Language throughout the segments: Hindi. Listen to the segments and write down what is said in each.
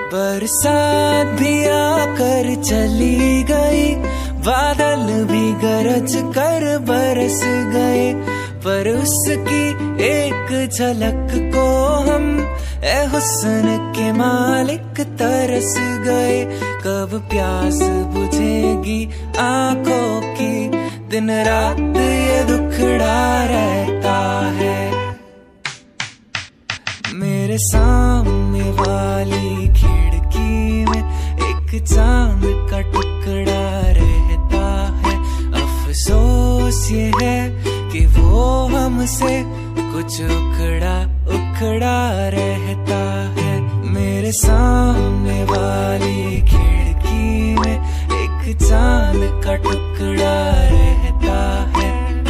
बरसात भी आकर चली गई, बादल भी गरज कर बरस गए, पर उसकी एक झलक को हम ए हुस्न के मालिक तरस गए। कब प्यास बुझेगी आंखों की, दिन रात ये दुखड़ा रहता है। मेरे सामने वाली खिड़की में एक चांद का टुकड़ा रहता है। अफसोस ये है कि वो हमसे कुछ उखड़ा उखड़ा रहता है। मेरे सामने वाली खिड़की में एक चांद का टुकड़ा रहता है।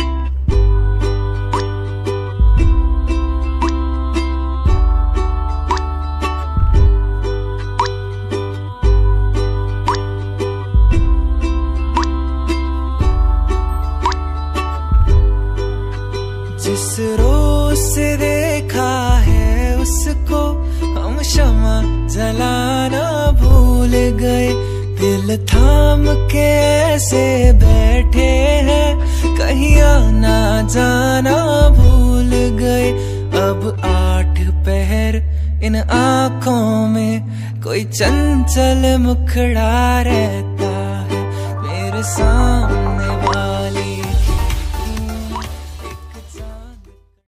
जिस रोज से देखा है उसको हम शमा जलाना भूल गए। दिल थाम के ऐसे बैठे हैं, कहीं आना जाना भूल गए। अब 8 पहर इन आँखों में कोई चंचल मुखड़ा रहता है। मेरे सामने